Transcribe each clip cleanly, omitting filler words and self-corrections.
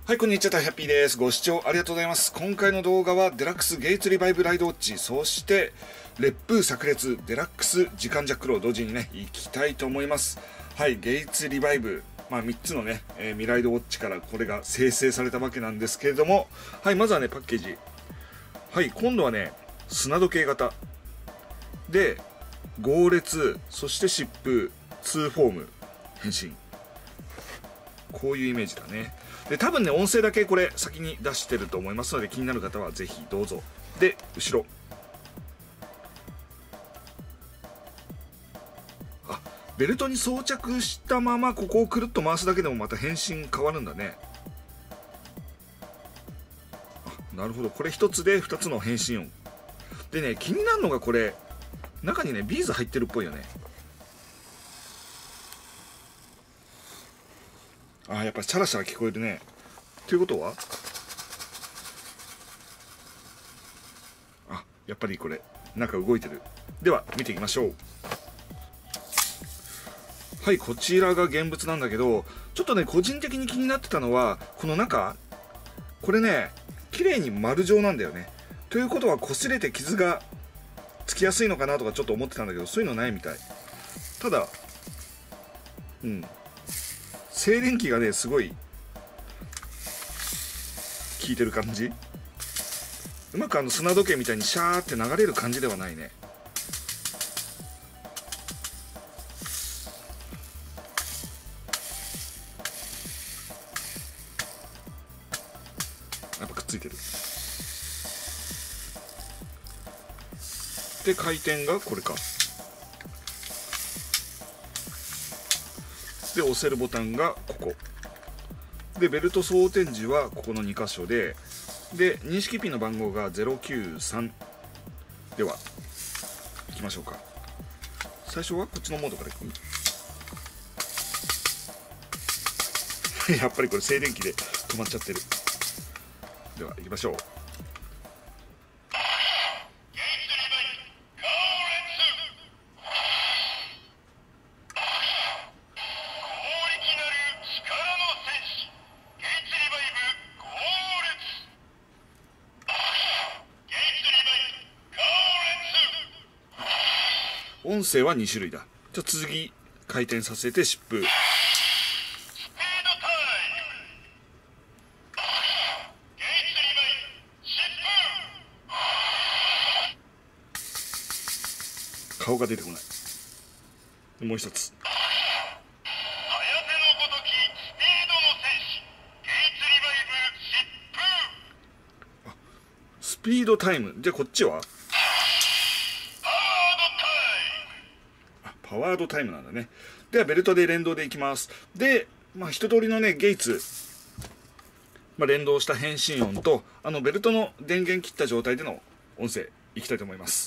はい、こんにちは、ハッピーです。ご視聴ありがとうございます。今回の動画は、デラックスゲイツリバイブライドウォッチ、そして、烈風炸裂デラックス時間ジャックロー同時にね、行きたいと思います。はい、ゲイツリバイブ、3つのね、ミライドウォッチからこれが生成されたわけなんですけれども、はい、まずはね、パッケージ。はい、今度はね、砂時計型。で、豪烈、そして疾風、2フォーム、変身。こういうイメージだね。で、多分ね、音声だけこれ先に出してると思いますので、気になる方はぜひどうぞ。で、後ろ。あ、ベルトに装着したままここをくるっと回すだけでもまた変身変わるんだね。あ、なるほど。これ一つで2つの変身音。でね、気になるのがこれ、中にね、ビーズ入ってるっぽいよね。あ、やっぱシャラシャラ聞こえるね。ということは、あ、やっぱりこれ中動いてる。では見ていきましょう。はい、こちらが現物なんだけど、ちょっとね個人的に気になってたのはこの中、これね綺麗に丸状なんだよね。ということは擦れて傷がつきやすいのかなとかちょっと思ってたんだけど、そういうのないみたい。ただ静電気がねすごい効いてる感じ。うまく砂時計みたいにシャーって流れる感じではないね。やっぱくっついてる。で、回転がこれか。で、押せるボタンがここで、ベルト装填時はここの2箇所で、認識ピンの番号が093。では行きましょうか。最初はこっちのモードからいくやっぱりこれ静電気で止まっちゃってる。では行きましょう。音声は2種類だ。じゃあ続き回転させて疾風。顔が出てこない。もう一つ。スピードタイム。じゃあこっちはパワードタイムなんだね。ではベルトで連動でいきます。で、一通りのねゲイツ、連動した変身音とベルトの電源切った状態での音声いきたいと思います。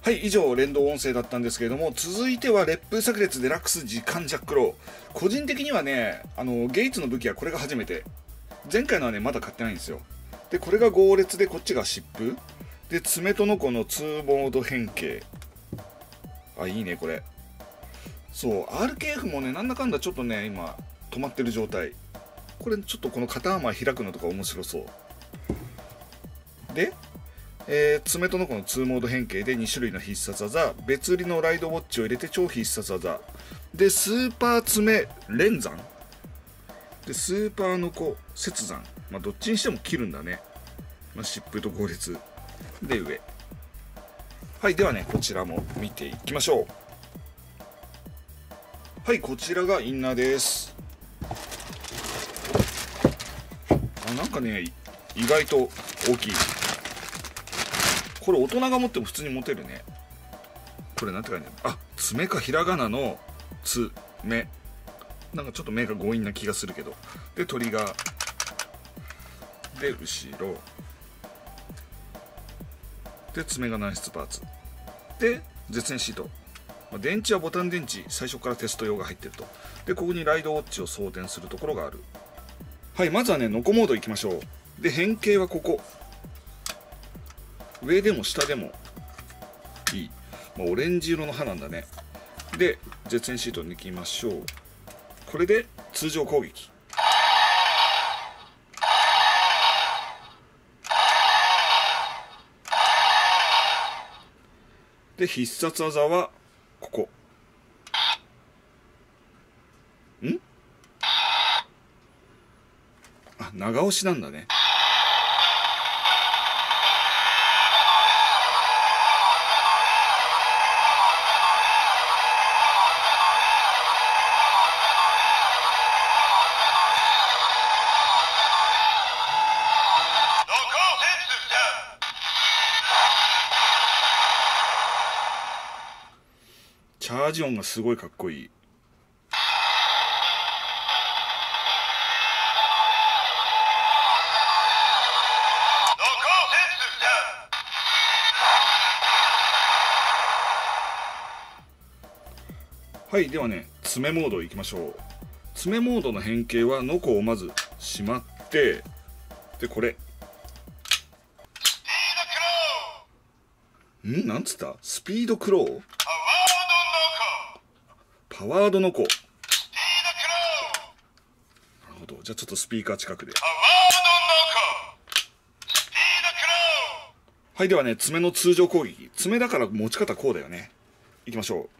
はい、以上連動音声だったんですけれども、続いては烈風炸裂デラックス時間ジャックロー。個人的にはね、ゲイツの武器はこれが初めて。前回のはねまだ買ってないんですよ。でこれが豪烈で、こっちが疾風で、爪とのこの2モード変形。あ、いいねこれ。そう RKF もねなんだかんだちょっとね今止まってる状態。これちょっとこの肩アーマー開くのとか面白そうで、爪とのこの2モード変形で2種類の必殺技、別売りのライドウォッチを入れて超必殺技で、スーパー爪連山で、スーパーの子雪山、まあどっちにしても切るんだね。まあ、疾風と豪烈で上。はい、ではねこちらも見ていきましょう。はい、こちらがインナーです。あ、なんかね意外と大きい。これ大人が持っても普通に持てるね。これなんて書いてある、あ、爪か、ひらがなのつめ、なんかちょっと目が強引な気がするけど。でトリガーで後ろで、爪が軟質パーツで絶縁シート、まあ、電池はボタン電池、最初からテスト用が入ってると。でここにライドウォッチを装填するところがある。はい、まずはねノコモードいきましょう。で変形はここ、上でも下でもいい、まあ、オレンジ色の刃なんだね。で絶縁シート抜きましょう。これで通常攻撃。で必殺技はここ。あ、長押しなんだね。チャージ音がすごいかっこいい。はい、ではね爪モードいきましょう。爪モードの変形はノコをまずしまって、でこれなんつった、スピードクロー、パワードノコ。なるほど、じゃあちょっとスピーカー近くで。はい、ではね爪の通常攻撃。爪だから持ち方こうだよね。いきましょう。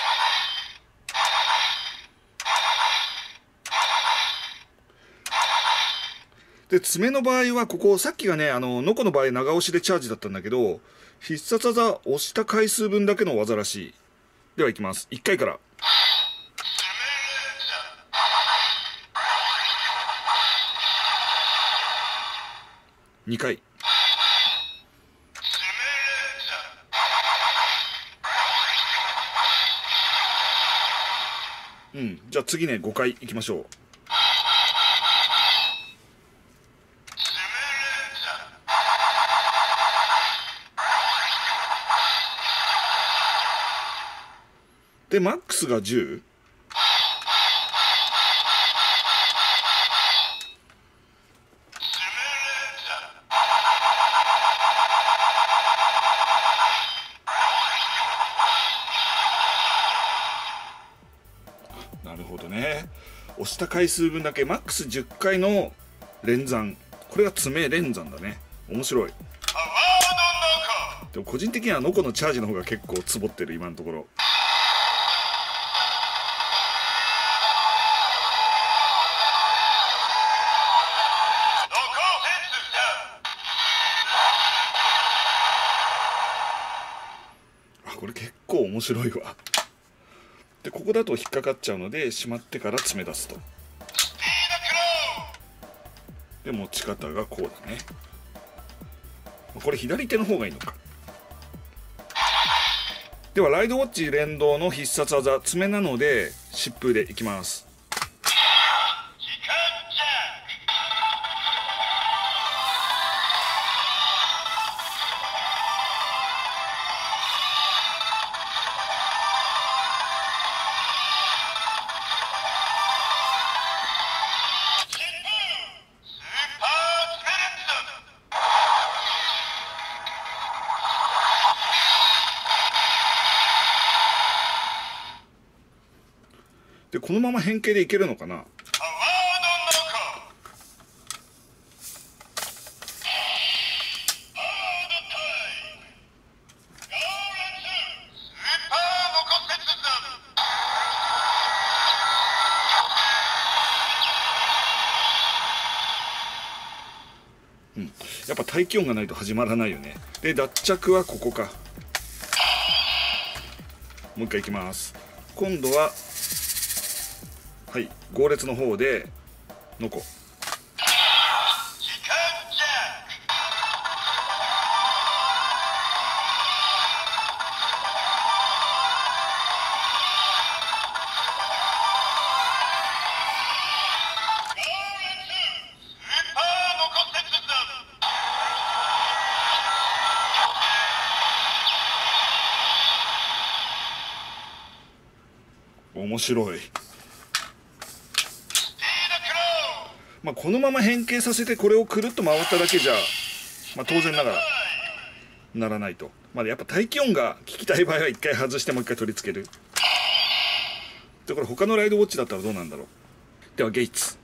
で爪の場合はここ、さっきがねノコの場合長押しでチャージだったんだけど、必殺技押した回数分だけの技らしい。ではいきます。1回から。2回。じゃあ次ね5回いきましょう。でマックスが10。なるほどね。押した回数分だけ、マックス10回の連山。これが爪連山だね。面白い。でも個人的にはノコのチャージの方が結構ツボってる今のところ。あ、これ結構面白いわ。でここだと引っかかっちゃうので、しまってから詰め出すと。で持ち方がこうだね。これ左手の方がいいのか。ではライドウォッチ連動の必殺技、爪なので疾風でいきます。 このまま変形でいけるのかな。やっぱ大気音がないと始まらないよね。で脱着はここか。もう一回いきます。今度ははい豪烈の方でノコ。面白い。まあこのまま変形させてこれをくるっと回っただけじゃ、まあ、当然ながらならないと。まあやっぱ大気音が聞きたい場合は一回外してもう一回取り付ける。でこれ他のライドウォッチだったらどうなんだろう。ではゲイツ。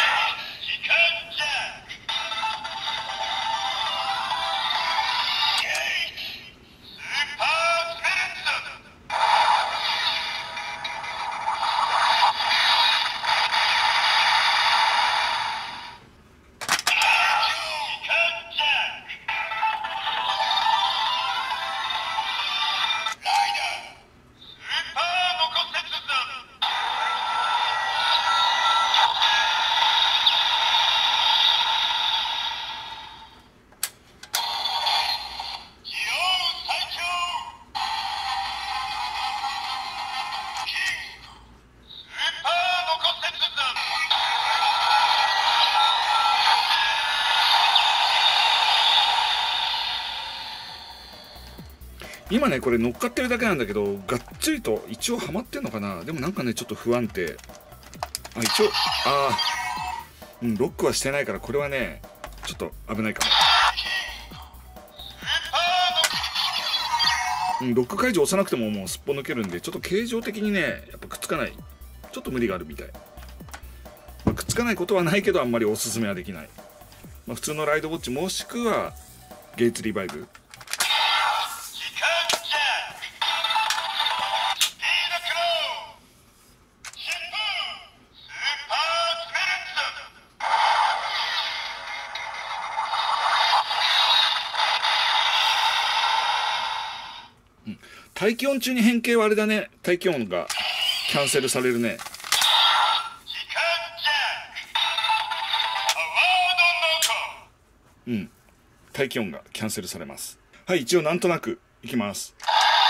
今ねこれ乗っかってるだけなんだけど、がっつりと一応はまってんのかな。でもなんかねちょっと不安定。一応ロックはしてないからこれはねちょっと危ないかも。ロック解除押さなくてももうすっぽ抜けるんで、ちょっと形状的にねやっぱくっつかない、ちょっと無理があるみたい。くっつかないことはないけどあんまりおすすめはできない。普通のライドウォッチもしくはゲイツリバイブ。大気音中に変形はあれだね。大気音がキャンセルされるね。大気音がキャンセルされます。はい、一応なんとなくいきます。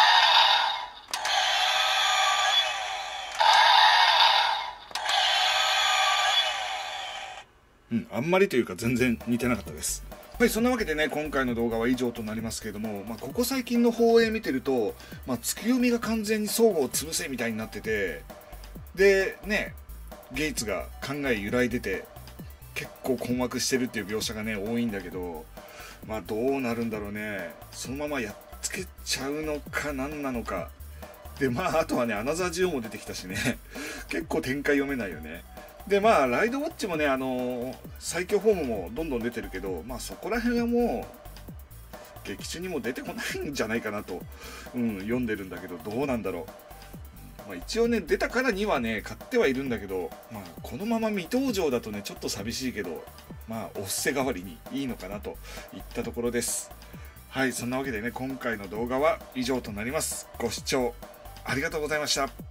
あんまりというか全然似てなかったです。はい、そんなわけでね今回の動画は以上となりますけれども、ここ最近の放映見てると、月読みが完全に相互を潰せみたいになってて、でねゲイツが考え揺らいでて結構困惑してるっていう描写がね多いんだけど、どうなるんだろうね。そのままやっつけちゃうのか何なのかで、あとはねアナザージオも出てきたしね結構展開読めないよね。でライドウォッチもね最強フォームもどんどん出てるけど、そこら辺はもう劇中にも出てこないんじゃないかなと、読んでるんだけど、どうなんだろう。一応ね出たからにはね買ってはいるんだけど、このまま未登場だとねちょっと寂しいけど、お布施代わりにいいのかなといったところです。はい、そんなわけでね今回の動画は以上となります。ご視聴ありがとうございました。